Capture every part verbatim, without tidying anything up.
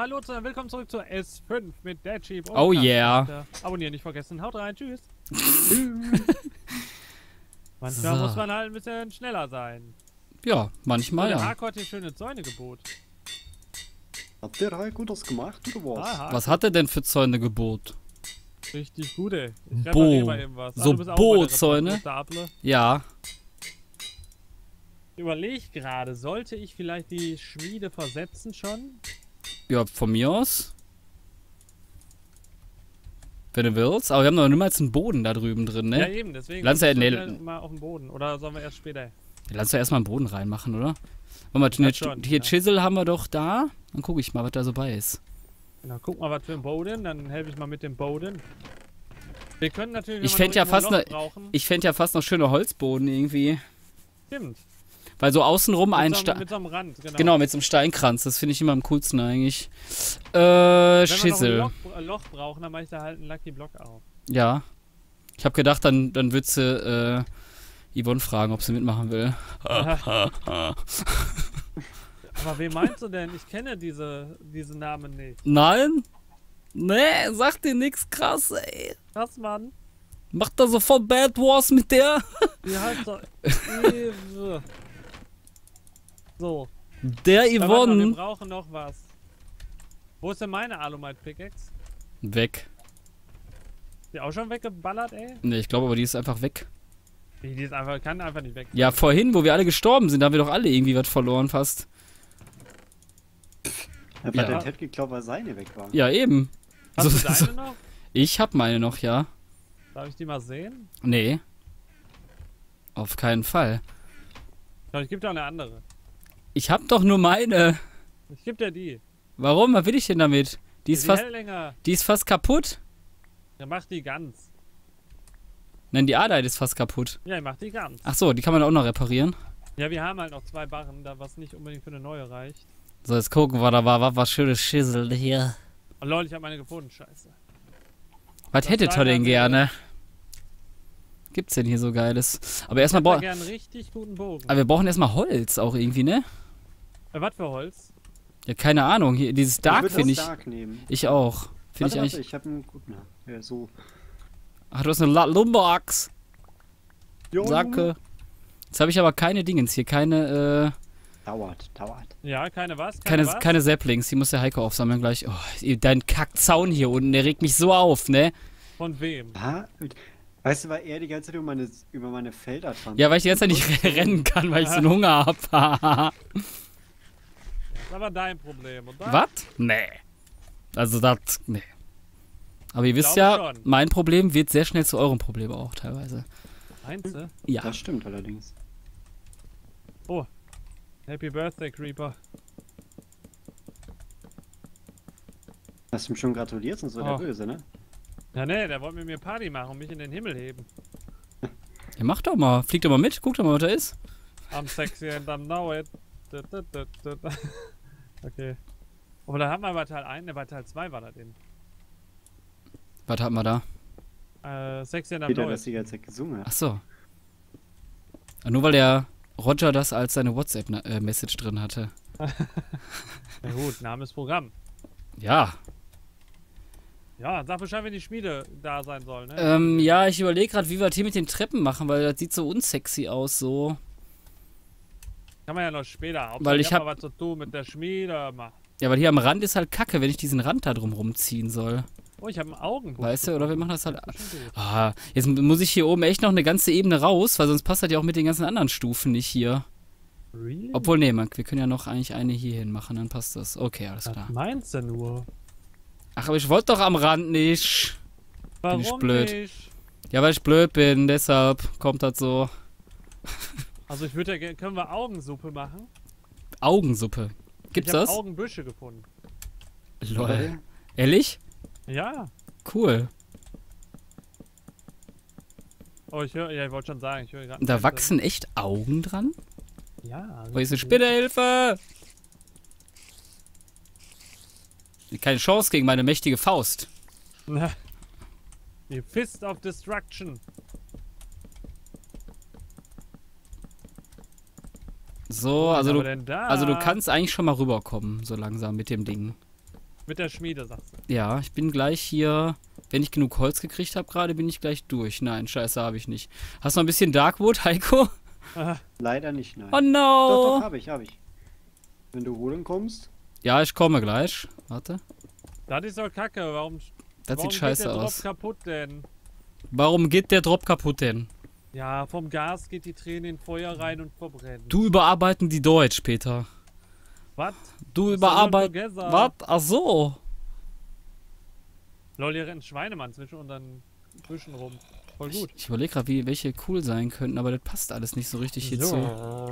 hallo, zu, willkommen zurück zur S fünf mit Deadsheep. Oh yeah. Abonnieren nicht vergessen. Haut rein, tschüss. Manchmal So. muss man halt ein bisschen schneller sein. Ja, manchmal Der ja. Harko hat hier schöne Zäune gebot. Hat der Heiko das gemacht oder was? Aha, Was hat er denn für Zäune gebot? richtig gut, ey. Ich Bo. repariere mal eben was. Ah, So du bist auch bei der Bo-Zäune? Reparatur. Ja. Ich überlege gerade, sollte ich vielleicht die Schmiede versetzen schon? Ja, von mir aus. Wenn du willst. Aber wir haben noch niemals einen Boden da drüben drin, ne? Ja, eben, deswegen. Lass ja, müssen nee, wir mal auf den Boden. Oder sollen wir erst später? Lass doch erstmal einen Boden reinmachen, oder? Warte mal, Ja, schon, hier ja. Chisel haben wir doch da. Dann gucke ich mal, was da so bei ist. Genau, guck mal, was für ein Boden. Dann helfe ich mal mit dem Boden. Wir können natürlich. wenn Ich wir fände noch ja irgendwo fast ein Loch ne, brauchen- ich fände ja fast noch schöne Holzboden irgendwie. Stimmt. Weil so außenrum ein Mit so, einem- Stein. mit so einem Rand, genau. Genau, mit so einem Steinkranz. Das finde ich immer am coolsten eigentlich. Äh, Wenn Schissel. wir noch ein Loch, ein Loch brauchen, dann mache ich da halt einen Lucky Block auf. Ja. Ich habe gedacht, dann, dann würdest du äh, Yvonne fragen, ob sie mitmachen will. Aber wen meinst du denn? Ich kenne diese, diese Namen nicht. Nein? Nee, sag dir nix krass, ey. Krass, Mann. Macht da sofort Bad Wars mit der? Wie heißt er? Eve. So. Der Aber warte mal, wir Yvonne. brauchen noch was. Wo ist denn meine Alumite Pickaxe? Weg. Die auch schon weggeballert, ey? Nee, ich glaube aber, die ist einfach weg. Die, die ist einfach, kann einfach nicht weg. Ja, vorhin, wo wir alle gestorben sind, da haben wir doch alle irgendwie was verloren fast. Hat Ja. der Ted geglaubt, weil seine weg war. Ja, eben. Hast So- du deine so- noch? Ich hab meine noch, ja. Darf ich die mal sehen? Nee. Auf keinen Fall. Ich glaube, ich gebe dir auch eine andere. Ich hab doch nur meine. Ich gebe dir die. Warum? Was will ich denn damit? Die ist die fast, hält länger. die ist fast kaputt. Ja, mach die ganz. Nein, die Arbeit ist fast kaputt. Ja, ich mach die ganz. Ach so, die kann man auch noch reparieren. Ja, wir haben halt noch zwei Barren, da was nicht unbedingt für eine neue reicht. So, jetzt gucken wir, da war was, was schönes Schissel hier. Oh lol, ich habe meine gefunden, scheiße. Was Das hättet ihr leider denn nicht. gerne? Gibt's denn hier so Geiles? Aber Ich erstmal hätte brauchen. gerne einen richtig guten Bogen. Aber wir brauchen erstmal Holz auch irgendwie, ne? Äh, was für Holz? Ja, keine Ahnung. Hier, dieses Dark ich finde würde ich. Dark nehmen. Ich auch. Finde Warte, ich eigentlich. warte, ich habe einen guten. Ja, so. Ach, du hast eine La- Lumberachs. Jo, Sacke. Jetzt habe ich aber keine Dingens hier, keine, äh, Dauert, dauert. Ja, keine was? keine, was? keine Saplings. Die muss der Heiko aufsammeln gleich. Oh, dein Kackzaun hier unten, der regt mich so auf, ne? Von wem? Ha? Weißt du, weil er die ganze Zeit über meine, über meine Felder dran. Ja, weil ich die ganze Zeit nicht rennen kann, weil ich so einen Hunger hab. Das ist aber dein Problem, oder? Was? Nee. Also das, nee. Aber ihr wisst glaube ja, schon. mein Problem wird sehr schnell zu eurem Problem auch teilweise. Meinst du? Ja. Das stimmt allerdings. Oh. Happy Birthday, Creeper. Hast du ihm schon gratuliert, sonst wird Oh. er böse, ne? Ja, nee, der wollte mit mir Party machen und mich in den Himmel heben. Ja, mach doch mal. Flieg doch mal mit. Guck doch mal, was da ist. I'm sexy and I know it. Dut, dut, dut, dut. Okay. Aber da haben wir bei Teil eins, ne, bei Teil zwei war das eben. Was haben wir da? Äh, sexy and I Wieder, know dass it. sie die ganze Zeit gesungen hat. Ach so. Ah, nur weil der Roger das als seine WhatsApp-Message drin hatte. Na gut, Name ist Programm. Ja. Ja, sag Bescheid, wenn die Schmiede da sein soll, ne? Ähm, ja, ich überlege gerade, wie wir das hier mit den Treppen machen, weil das sieht so unsexy aus, so. Kann man ja noch später. Hauptsache, Weil ich hab hab- mal was zu tun mit der Schmiede. Mach. Ja, weil hier am Rand ist halt kacke, wenn ich diesen Rand da drum rumziehen soll. Oh, ich habe einen Augenbuch. Weißt du, oder wir machen das halt. Das ist schon gut. Ah, jetzt muss ich hier oben echt noch eine ganze Ebene raus, weil sonst passt das ja auch mit den ganzen anderen Stufen nicht hier. Really? Obwohl, nee, man, wir können ja noch eigentlich eine hier hin machen, dann passt das. Okay, alles Was klar. meinst du nur? Ach, aber ich wollte doch am Rand nicht. Warum ich blöd. nicht? Ja, weil ich blöd bin, deshalb kommt das so. Also ich würde ja gerne, können wir Augensuppe machen? Augensuppe. Gibt's ich hab das? Augenbüsche gefunden. Lol. Ehrlich? Ja. Cool. Oh, ich höre, ja, ich wollte schon sagen, ich höre gerade. Da wachsen echt Augen dran? Ja. Oh, hier ist eine Spinne, Hilfe! Keine Chance gegen meine mächtige Faust. Die Fist of Destruction. So, Was also haben du, wir denn da? also du kannst eigentlich schon mal rüberkommen, so langsam mit dem Ding. Mit der Schmiede, sagst du. Ja, ich bin gleich hier. Wenn ich genug Holz gekriegt habe gerade, bin ich gleich durch. Nein, scheiße, habe ich nicht. Hast du noch ein bisschen Darkwood, Heiko? Aha. Leider nicht, nein. Oh no! Doch, doch, hab ich, hab ich. Wenn du holen kommst. Ja, ich komme gleich. Warte. Das ist doch kacke. Warum, Das warum sieht scheiße geht der aus. Drop kaputt denn? Warum geht der Drop kaputt denn? Ja, vom Gas geht die Träne in Feuer rein und verbrennt. Du überarbeiten die Deutsch, Peter. Was? Du überarbeiten. Was? Ach so. Lol, hier rennt ein Schweinemann zwischen unseren Büschen rum. Voll gut. Ich, ich überlege gerade, wie welche cool sein könnten, aber das passt alles nicht so richtig hierzu. So.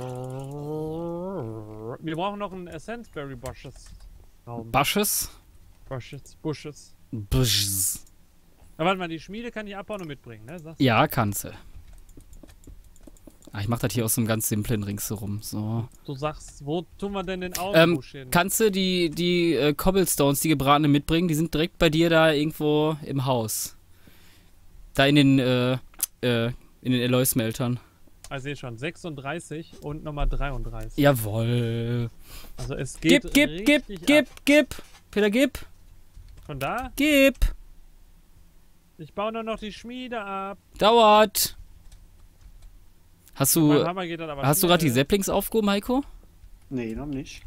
Wir brauchen noch einen Essenceberry Bushes. Raum. Bushes? Bushes. Bushes. Bushes. Aber warte mal, die Schmiede kann ich abbauen und mitbringen, ne? Sagst du? Ja, kannst du. Ah, ich mach das hier aus einem ganz simplen ringsherum. So. Du sagst, wo tun wir denn den Ähm, Augenbusch hin? kannst du die, die äh, Cobblestones, die gebratene, mitbringen? Die sind direkt bei dir da irgendwo im Haus. Da in den, äh, äh, in den Alloy-Smeltern. Also ich sehe schon, sechsunddreißig und nochmal dreiunddreißig. Jawohl. Also es geht Gib, gib, gib, richtig gib, ab. gib. Peter, gib. Von da? Gib. Ich baue nur noch die Schmiede ab. Dauert. Hast du, Mein Hammer geht dann aber hast du gerade die schnell. Saplings aufgehoben, Heiko? Nee, noch nicht.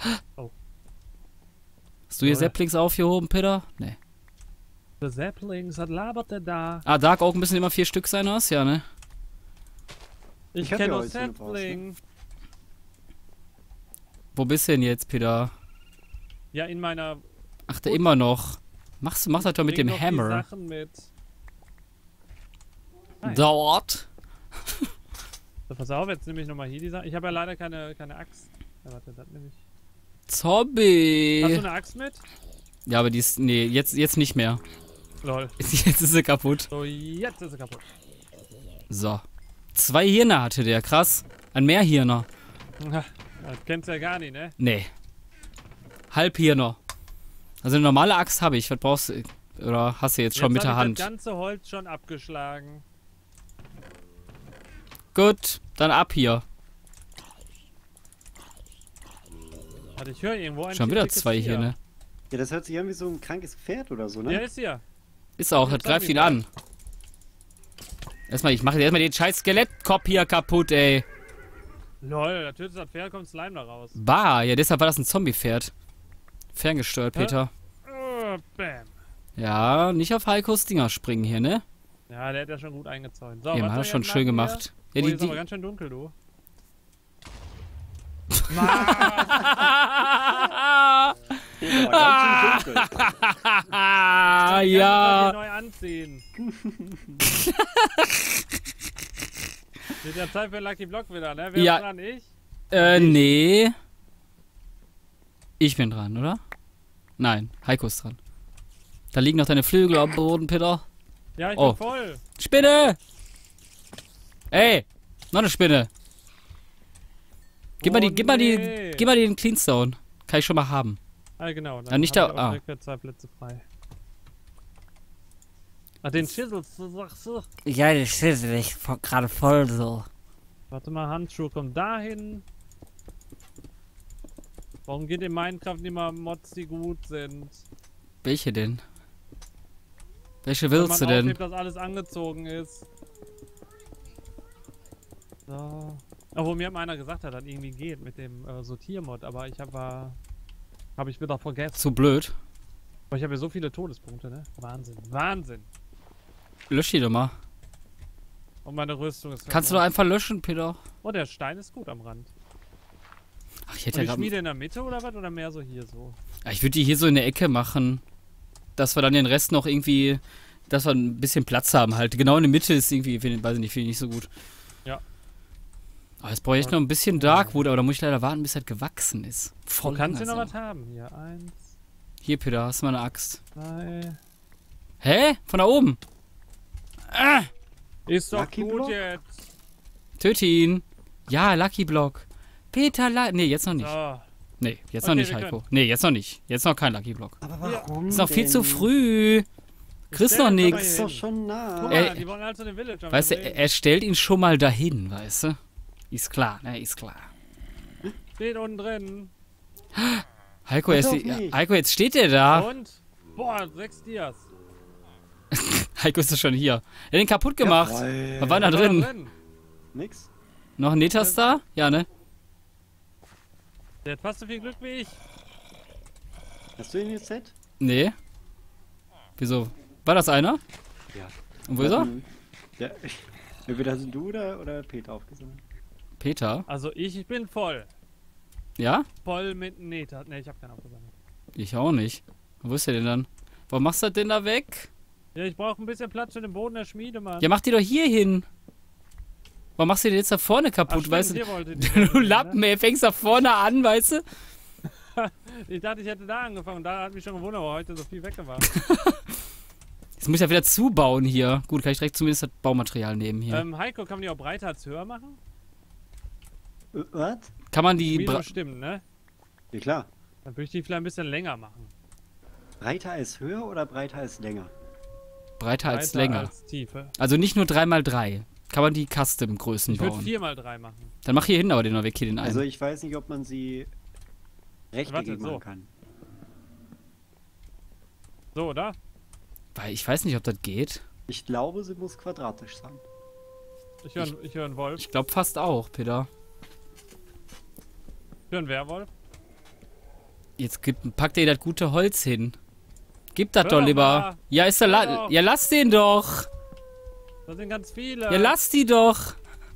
Hast du hier Oder? Saplings aufgehoben, Peter? Nee. The Saplings, was labert der da? Ah, Dark Oak müssen immer vier Stück sein, was? Ja, ne? Ich, Ich hab kenne ja nur Holz, wenn du brauchst, ne? Sapling. Wo bist du denn jetzt, Peter? Ja, in meiner... Ach, der immer noch. Machst, mach das doch mit Bring dem doch die Hammer. Sachen mit. Nein. Dauert. So, pass auf, jetzt nehme ich nochmal hier die Sachen. Ich habe ja leider keine, keine Axt. Ja, warte, das nehme ich. Zombie. Hast du eine Axt mit? Ja, aber die ist. Nee, jetzt, jetzt nicht mehr. Lol. Jetzt ist sie kaputt. So, jetzt ist sie kaputt. So. Zwei Hirne hatte der, krass. Ein Mehrhirner. Das kennst du ja gar nicht, ne? Nee. Halbhirner. Also eine normale Axt habe ich. Was brauchst du? Oder hast du jetzt schon jetzt mit der hab ich Hand? das ganze Holz schon abgeschlagen. Gut, dann ab hier. Warte, ich höre irgendwo ein Schon wieder dickes zwei Tier. Hirne. Ja, das hört sich an wie so ein krankes Pferd oder so, ne? Ja, ist hier. Ist auch, Ja, das greift ihn Zombie. an. Erstmal, ich mache erstmal den scheiß Skelettkopf hier kaputt, ey. Lol, da tötet das Pferd, kommt Slime da raus. Bah, ja, deshalb war das ein Zombie-Pferd. Ferngesteuert, Hä? Peter. Oh, bam. Ja, nicht auf Heikos Dinger springen hier, ne? Ja, der hat ja schon gut eingezäunt. So, Ja, was man soll hat schon jetzt schön machen gemacht. Hier? Ja, Oh, die, hier ist aber die, ganz schön dunkel, du. Hier ist aber ganz schön dunkel. ah, Ich kann ja. das neu anziehen. Wird ja Zeit für Lucky Block wieder, ne? Wer Ja. ist dran? Ich? Äh, nee. Ich bin dran, oder? Nein, Heiko ist dran. Da liegen noch deine Flügel am Boden, Peter. Ja, ich Oh. bin voll. Spinne! Ey, noch eine Spinne. Gib mal Oh, die, gib mal die, nee. gib mal den Cleanstone. Kann ich schon mal haben. Ah, genau. Dann Ah, nicht hab da- ich auch ah. direkt wieder zwei Plätze frei. Ach, den Chisels, du sagst so. Ja, das ist nicht vo- gerade voll so. Warte mal, Handschuh kommt dahin. Warum geht in Minecraft immer Mods, die gut sind? Welche denn? Welche Wenn willst du man denn? aufhebt, dass alles angezogen ist. So. Obwohl mir einer gesagt hat, dass das irgendwie geht mit dem äh, Sortiermod, aber ich habe habe ich wieder vergessen. Zu blöd. Aber ich habe ja so viele Todespunkte, ne? Wahnsinn. Wahnsinn. Lösch die doch mal. Und meine Rüstung ist... Kannst du doch einfach löschen, Peter. Oh, der Stein ist gut am Rand. Ach, ich Und hätte die ja Schmiede grad... in der Mitte oder was? Oder mehr so hier so? Ja, ich würde die hier so in der Ecke machen. Dass wir dann den Rest noch irgendwie... Dass wir ein bisschen Platz haben halt. Genau in der Mitte ist irgendwie... Find, weiß ich nicht, finde ich nicht so gut. Ja. Aber jetzt brauche ich noch ein bisschen Darkwood, aber da muss ich leider warten, bis das gewachsen ist. Voll Du kannst du noch langsam. was haben. Hier, eins, Hier, Peter, hast du mal eine Axt. zwei... Hä? Von da oben? Ah! Ist doch Lucky gut Block? jetzt. Töte ihn. Ja, Lucky Block. Peter, La nee, jetzt noch nicht. So. Nee, jetzt Okay, noch nicht, wir Heiko. können. Nee, jetzt noch nicht. Jetzt noch kein Lucky Block. Aber warum Ist noch viel denn? zu früh. Kriegst stell noch jetzt Das aber ist nix. hier doch schon nah. Guck Ey, mal, die wollen also den Villager Weißt du, mitnehmen. er stellt ihn schon mal dahin, weißt du? Ist klar, ne? Ist klar. Steht unten drin. Heiko, Mach jetzt, doch nicht. Heiko, jetzt steht der da. Und? Boah, sechs Dias. Heiko ist doch schon hier. Er hat den kaputt gemacht. Jawohl. Was war da Was war drin? drin? Nix. Noch ein Netastar? Ja, ne? Der hat fast so viel Glück wie ich. Hast du ihn jetzt set? Nee. Wieso? War das einer? Ja. Und wo ist er? Ähm, Ja. Entweder hast du oder, oder Peter aufgesammelt. Peter? Also ich, ich bin voll. Ja? Voll mit Neta. Ne, ich hab keinen aufgesammelt. Ich auch nicht. Wo ist der denn dann? Warum machst du das denn da weg? Ja, ich brauche ein bisschen Platz für den Boden der Schmiede, Mann. Ja, mach die doch hier hin. Warum machst du den jetzt da vorne Ach, kaputt, stimmt, weißt du? hier wollte die Du hin, Lappen, ne? ey, fängst da vorne an, weißt du? Ich dachte, ich hätte da angefangen. Da hat mich schon gewundert, wo heute so viel weg war. Jetzt muss ich ja wieder zubauen hier. Gut, kann ich direkt zumindest das Baumaterial nehmen hier. ähm, Heiko, kann man die auch breiter als höher machen? Äh, was? Kann man die... Schmiede Bra bestimmen, ne? Ja klar. Dann würde ich die vielleicht ein bisschen länger machen. Breiter als höher oder breiter als länger? breiter als Breiter länger. als Tiefe. Also nicht nur drei mal drei. Kann man die Custom-Größen Ich würde bauen. vier mal drei machen. Dann mach hier hin aber den noch weg, hier den einen. Also ich weiß nicht, ob man sie rechteckig Warte, so. machen kann. So, oder? Weil ich weiß nicht, ob das geht. Ich glaube, sie muss quadratisch sein. Ich höre ich hör einen Wolf. Ich glaube fast auch, Peter. Ich höre einen Werwolf. Jetzt gib, pack dir das gute Holz hin. Gib das Hör doch doch lieber. mal. Ja, ist der Hör La doch. Ja, lass den doch. Da sind ganz viele. Ja, lass die doch.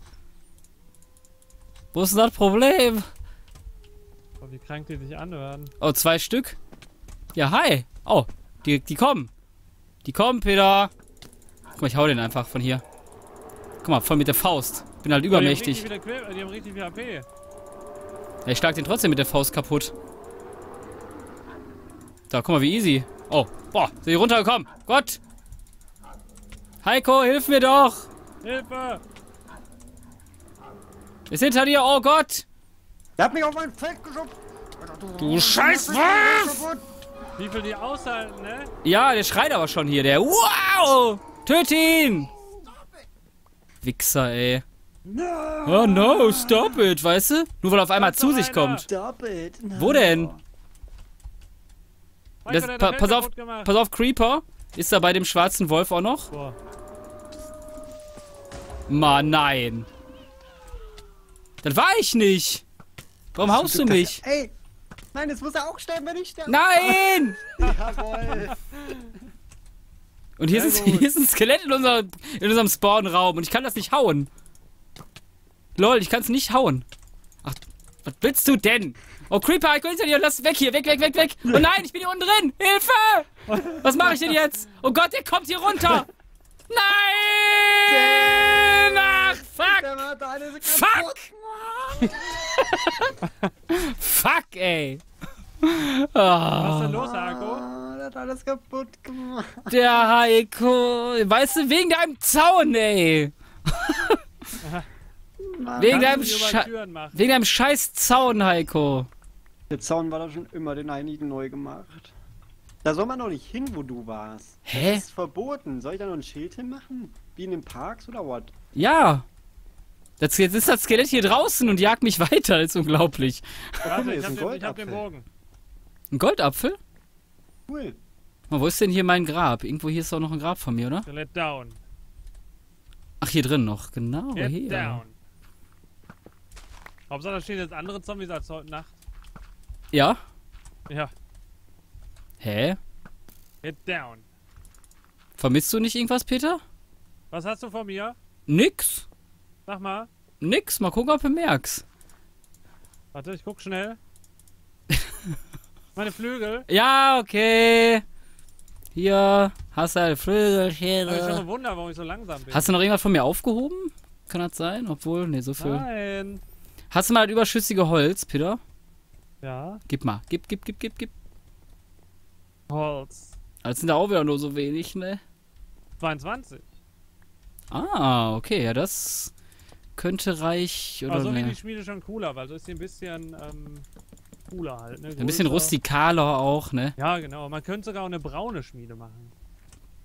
Wo ist denn das Problem? Oh, wie krank die sich anhören. Oh, zwei Stück? Ja, hi. Oh, die, die kommen. Die kommen, Peter. Guck mal, ich hau den einfach von hier. Guck mal, voll mit der Faust. Bin halt Oh, die haben übermächtig. richtig viele Que- Die haben richtig viel H P. Ja, ich schlag den trotzdem mit der Faust kaputt. Da, guck mal, wie easy. Oh, boah, sind die runtergekommen. Gott. Heiko, hilf mir doch. Hilfe! Ist hinter dir, oh Gott. Der hat mich auf mein Feld geschubst! Du Scheißwolf! Wie viel die aushalten, ne? Ja, der schreit aber schon hier, der. Wow! Töt ihn! Wichser, ey. No! Oh no, stop it, weißt du? Nur weil er auf einmal Kommt zu doch sich einer. kommt. Stop it! No. Wo denn? Heiko, Das, der hat pa das pass Feld auf, kaputt gemacht. pass auf, Creeper. Ist da bei dem schwarzen Wolf auch noch? Boah. Mann, nein. Das war ich nicht. Warum haust du mich? Ey! Nein, jetzt muss er auch sterben, wenn ich sterbe! Nein! Jawohl! Und hier, Sehr ist, gut. hier ist ein Skelett in, unser, in unserem Spawnraum und ich kann das nicht hauen. Lol, ich kann es nicht hauen. Ach, was willst du denn? Oh, Creeper, ich will hinter dir, lass weg hier, weg, weg, weg, weg. Oh nein, ich bin hier unten drin. Hilfe! Was mache ich denn jetzt? Oh Gott, der kommt hier runter. Nein! Ach, fuck! Der war da eine Sekunde Fuck! Fuck, ey. Was ist Ah, denn los, Heiko? Ah, der hat alles kaputt gemacht. der Heiko. Weißt du, wegen deinem Zaun, ey. Wegen Kannst deinem, du die über Sche Türen machen? wegen deinem scheiß Zaun, Heiko. Der Zaun war da schon immer, den einigen neu gemacht. Da soll man doch nicht hin, wo du warst. Hä? Das ist verboten. Soll ich da noch ein Schild hinmachen? Wie in den Parks oder was? Ja. Das, jetzt ist das Skelett hier draußen und jagt mich weiter. Das ist unglaublich. Warte, hier ich ist hab, ein den, ich hab den Goldapfel. Bogen. Ein Goldapfel? Cool. Oh, wo ist denn hier mein Grab? Irgendwo hier ist doch noch ein Grab von mir, oder? Let down. Ach, hier drin noch. Genau, Get hier. down. Hauptsache, da stehen jetzt andere Zombies als heute Nacht. Ja? Ja. Hä? Get down. Vermisst du nicht irgendwas, Peter? Was hast du von mir? Nix. Sag mal. Nix. Mal gucken, ob du merkst. Warte, ich guck schnell. Meine Flügel. Ja, okay. Hier, hast du eine Hab ich schon Flügelschere. gewundert, warum ich so langsam bin. Hast du noch irgendwas von mir aufgehoben? Kann das sein? Obwohl, nee, so viel. Nein. Hast du mal das überschüssige Holz, Peter? Ja. Gib mal. Gib, gib, gib, gib, gib. Holz. Das sind da auch wieder nur so wenig, ne? zweiundzwanzig. Ah, okay, ja, das könnte reich oder Aber so wie ne. die Schmiede schon cooler, weil so ist sie ein bisschen ähm, cooler halt. Ne? Ein bisschen Größer. rustikaler auch, ne? Ja, genau. Man könnte sogar auch eine braune Schmiede machen.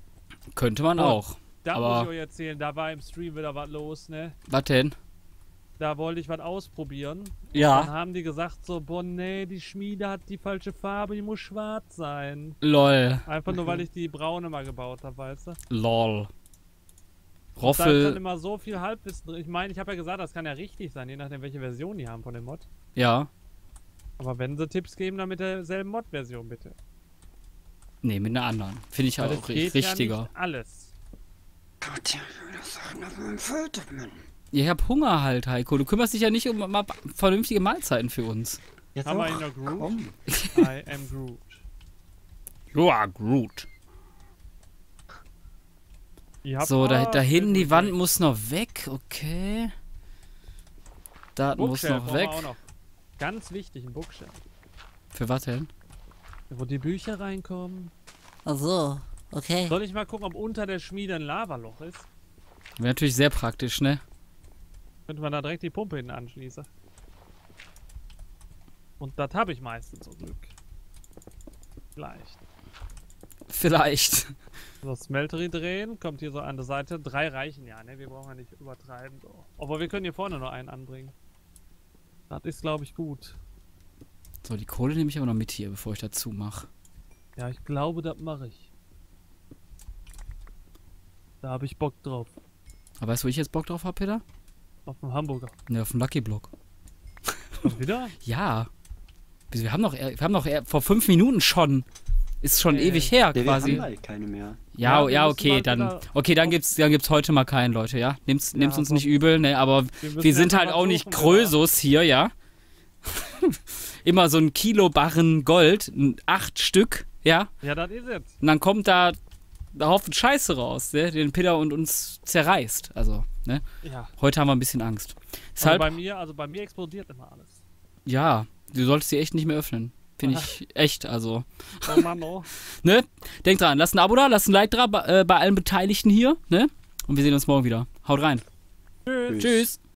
Könnte man Oh. auch. Da Aber- muss ich euch erzählen, da war im Stream wieder was los, ne? Was denn? Da wollte ich was ausprobieren. Dann Ja. haben die gesagt so, boah, nee, die Schmiede hat die falsche Farbe, die muss schwarz sein. Lol. Einfach nur, weil ich die braune mal gebaut habe, weißt du? Lol. Da ist dann Roffel. immer so viel Halbwissen drin. Ich meine, ich habe ja gesagt, das kann ja richtig sein, je nachdem, welche Version die haben von dem Mod. Ja. Aber wenn sie Tipps geben, dann mit derselben Mod-Version, bitte. Nee, mit einer anderen. Finde ich Weil auch es ri- geht richtiger. ja nicht alles. Gott, ja, das Sachen auf meinem Vater, Mann. Ja, ich hab Hunger halt, Heiko. Du kümmerst dich ja nicht um mal vernünftige Mahlzeiten für uns. Jetzt Haben wir auch, ihn noch Groot? komm. I am Groot. You are Groot. Ihr habt- So, da, Ah, da hinten die sehr Wand gut. muss noch weg. Okay. Da muss Bookshelf noch brauchen wir weg. auch noch. Ganz wichtig, ein Bookshelf. Für was denn? Wo die Bücher reinkommen. Ach so, okay. Soll ich mal gucken, ob unter der Schmiede ein Lavaloch ist? Wäre natürlich sehr praktisch, ne? Könnte man da direkt die Pumpe hinten anschließen. Und das habe ich meistens zum Glück. Vielleicht. Vielleicht. So, Smeltery drehen, kommt hier so an der Seite. Drei reichen ja, ne? Wir brauchen ja nicht übertreiben. So. Aber wir können hier vorne noch einen anbringen. Das ist, glaube ich, gut. So, die Kohle nehme ich aber noch mit hier, bevor ich dazu mache. Ja, ich glaube, das mache ich. Da habe ich Bock drauf. Aber weißt du, wo ich jetzt Bock drauf habe, Peter? Auf dem Hamburger. Ne, auf dem Lucky Block. Und wieder? Ja. Wieso, Wir haben noch, wir haben noch eher- vor fünf Minuten schon. Ist schon Äh, ewig her, Ja, wir quasi. haben halt keine mehr. Ja, Ja, wir ja, müssen okay, mal dann, wieder okay, dann auf- gibt's, dann gibt's heute mal keinen, Leute, ja? Nimm's, Ja, nimm's uns nicht sonst- übel, ne, aber müssen wir sind jetzt halt mal auch nicht suchen, Krösus hier, ja? Immer so ein Kilo Barren Gold, n- acht Stück, ja? Ja, das ist jetzt. Und dann kommt da ein Haufen Scheiße raus, ne, den Peter und uns zerreißt, also, ne? Ja. Heute haben wir ein bisschen Angst. Also Deshalb, bei mir, also bei mir explodiert immer alles. ja, du solltest sie echt nicht mehr öffnen. Finde ich echt, also. Oh Mann, oh. Ne? Denkt dran, lasst ein Abo da, lasst ein Like da bei, äh, bei allen Beteiligten hier, ne? Und wir sehen uns morgen wieder. Haut rein. Tschüss. Tschüss.